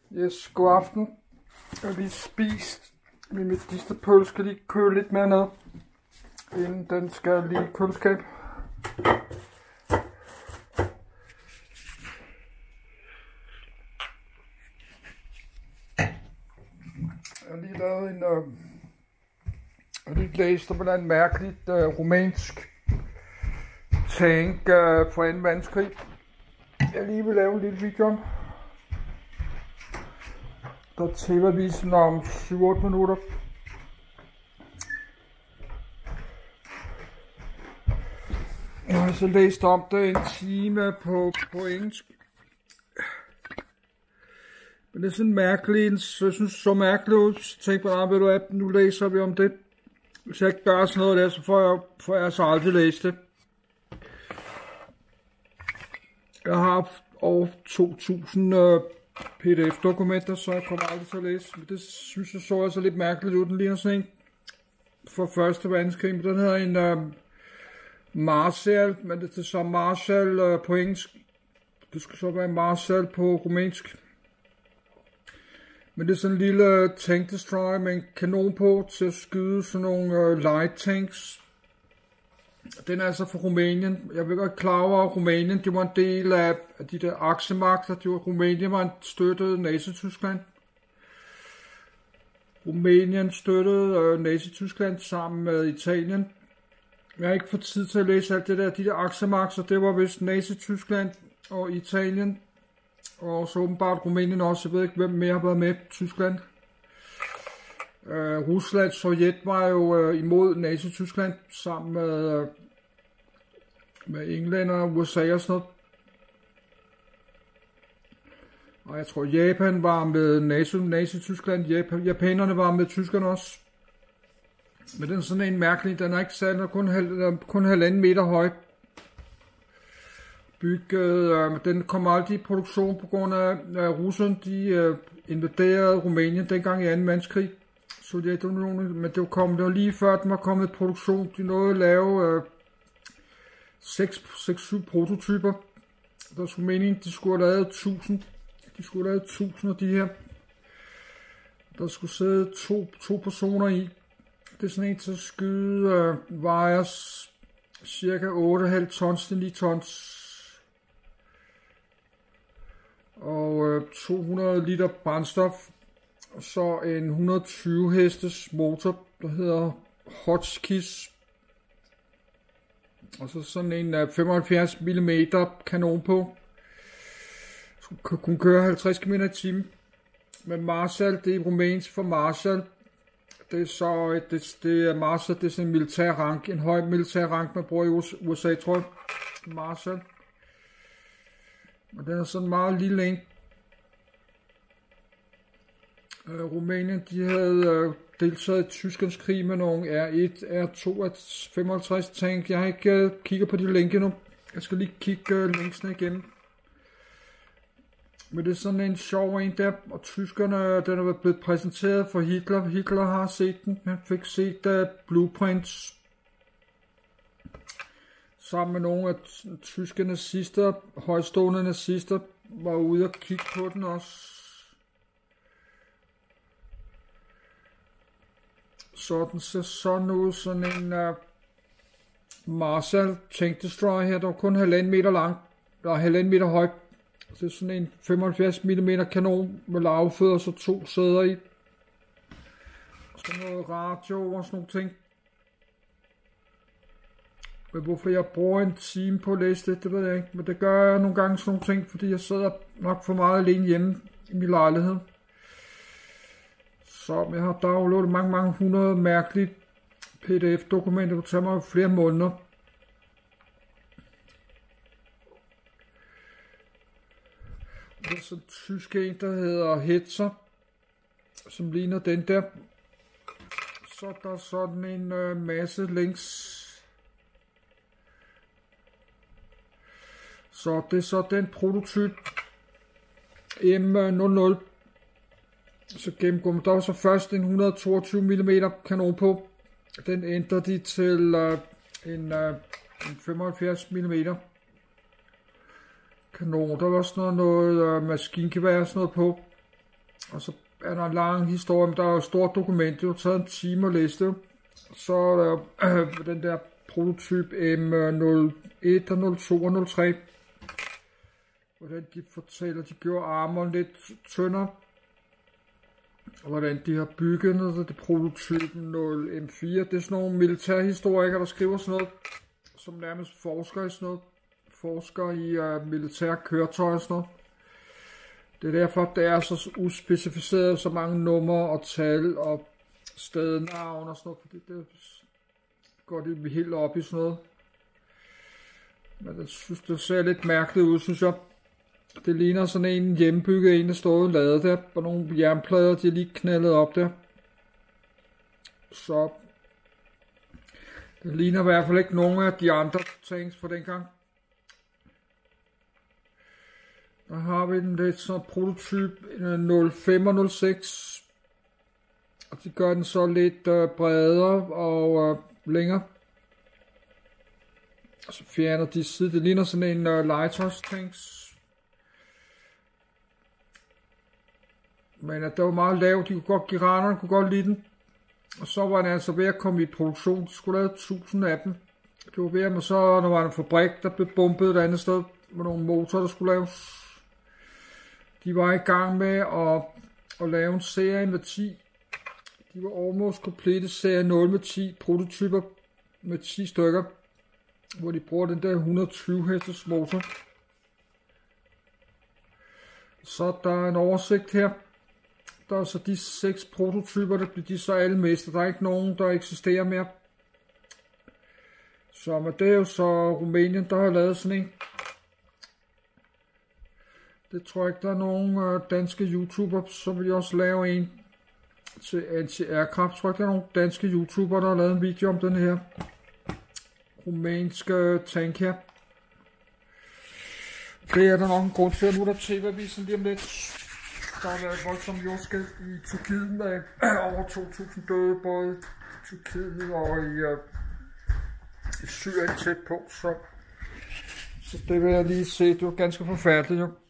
Yes, god aften. Jeg har lige spist min medisterpølse, skal lige køle lidt mere ned, inden den skal lige i køleskab. Jeg har lige lavet en, jeg har lige læst om et mærkeligt romansk tank fra 2. verdenskrig. Jeg lige vil lave en lille video om. Der er TV-avisen om 7-8 minutter. Jeg har så læst om det en time på engelsk. Men det er sådan mærkeligt, jeg synes så mærkeligt ud. Så tænkte jeg, ved du hvad, nu læser vi om det. Hvis jeg ikke gør sådan noget der, så får jeg så aldrig læst det. Jeg har haft over 2000 PDF-dokumenter, så jeg kommer aldrig til at læse. Men det synes jeg så altså lidt mærkeligt ud. Den ligner sådan en fra 1. verdenskrig. Men den hedder en Marshall, men det er så Marshall på engelsk. Det skal så være Marshall på rumænsk. Men det er sådan en lille tank destroyer med en kanon på til at skyde sådan nogle light tanks. Den er altså fra Rumænien. Jeg vil godt klar over, at Rumænien det var en del af de der aksemagter. Rumænien var støttet Nazi-Tyskland. Rumænien støttede Nazi-Tyskland sammen med Italien. Jeg har ikke fået tid til at læse alt det der. De der aksemagter, det var vist Nazi-Tyskland og Italien. Og så åbenbart Rumænien også. Jeg ved ikke, hvem mere har været med. Tyskland. Rusland, Sovjet var jo imod Nazi-Tyskland sammen med England og USA og sådan noget. Og jeg tror Japan var med Nazi-Tyskland. Japanerne var med tyskerne også. Men den er sådan en mærkelig, den er ikke særlig, kun 1,5 meter høj. Bygget, den kom aldrig i produktion på grund af russerne, de invaderede Rumænien dengang i 2. verdenskrig. Sovjetunionen, men det var lige før den var kommet i produktion. De nåede at lave 6-7 prototyper. Der skulle meningen, de skulle have lavet 1000. De skulle have lavet 1000 af de her. Der skulle sidde to personer i. Det er sådan en til at skyde, vejer cirka 8,5 tons til 9 tons. Og 200 liter brændstof. Og så en 120 hestes motor, der hedder Hotchkiss. Og så sådan en 75 mm kanon på. Kunne køre 50 km i timen. Men Marshall, det er rumænsk for Marshall. Det er så det er Marshall, det er sådan en militær rank, en høj militær rank, man bruger i USA, tror jeg. Marshall. Og den er sådan meget lille en. Rumænien, de havde deltaget i tyskernes krig med nogle R1, R2, R55 tank. Jeg har ikke kigget på de link endnu. Jeg skal lige kigge linksene igennem. Men det er sådan en sjov en der, og tyskerne, den er blevet præsenteret for Hitler. Hitler har set den. Han fik set blueprints sammen med nogle af tyske nazister, højstående nazister, var ude og kigge på den også. Så den ser sådan ud, sådan en Marshall tank destroyer her, der er kun 1,5 meter lang, der er 1,5 meter høj. Det er sådan en 75 mm kanon med lavfødder, så 2 sæder i. Så noget radio og sådan nogle ting. Men hvorfor jeg bruger en time på at læse det ved jeg ikke. Men det gør jeg nogle gange sådan nogle ting, fordi jeg sidder nok for meget alene hjemme i min lejlighed. Så jeg har downloadet mange hundrede mærkelige PDF-dokumenter, det tager mig flere måneder. Det er sådan en tysk en, der hedder Hetzer, som ligner den der. Så der er sådan en masse links. Så det er så den prototyp M00. Så gennemgår man. Der var så først en 122 mm kanon på. Den ændrer de til en 75 mm kanon. Der var også noget maskingevær og sådan noget på. Og så er der en lang historie, men der er jo et stort dokument, det har taget en time at læse det. Så er der den der prototyp M01 og 02 og 03. Hvordan de fortæller, de gjorde armeren lidt tyndere. Og hvordan de har bygget noget, det prototypen 0M4. Det er sådan nogle militærhistorikere, der skriver sådan noget, som nærmest forsker i sådan noget. Forsker i militære køretøjer og sådan noget. Det er derfor, det er så uspecificeret, så mange numre og tal og stednavn og sådan noget, fordi det går de helt op i sådan noget. Men jeg synes, det ser lidt mærkeligt ud, synes jeg. Det ligner sådan en hjemmebygget en, der står lavet der, på nogle jernplader, de er lige knaldet op der. Så det ligner i hvert fald ikke nogen af de andre tanks for dengang. Der har vi den lidt sådan prototyp 05 og 06. Og de gør den så lidt bredere og længere. Og så fjerner de side. Det ligner sådan en legetøjstanks. Men det var meget lavt. De kunne godt, giranerne kunne godt lide den. Og så var den altså ved at komme i produktion. De skulle lave 1000 af dem. Det var ved at så, der var en fabrik, der blev bumpet et andet sted. Med nogle motorer, der skulle laves. De var i gang med at lave en serie med 10. De var almost complete serie 0 med 10 prototyper med 10 stykker. Hvor de bruger den der 120 hestes motor. Så der er en oversigt her. Der er så de 6 prototyper, der bliver de så alle mistet. Der er ikke nogen, der eksisterer mere. Så men det er jo så Rumænien, der har lavet sådan en. Det tror jeg ikke, der er nogen danske YouTuber, så vil jeg også lave en til anti-aircraft. Jeg tror ikke, der er nogen danske YouTuber, der har lavet en video om den her rumænske tank her. Det er der nok en grund til, at nu er der TV-avisen lige om lidt. Der har været voldsomt jordskælv i Tyrkiet med over 2.000 døde, både i Tyrkiet og i Syrien tæt på. Så det vil jeg lige se, det var ganske forfærdeligt jo.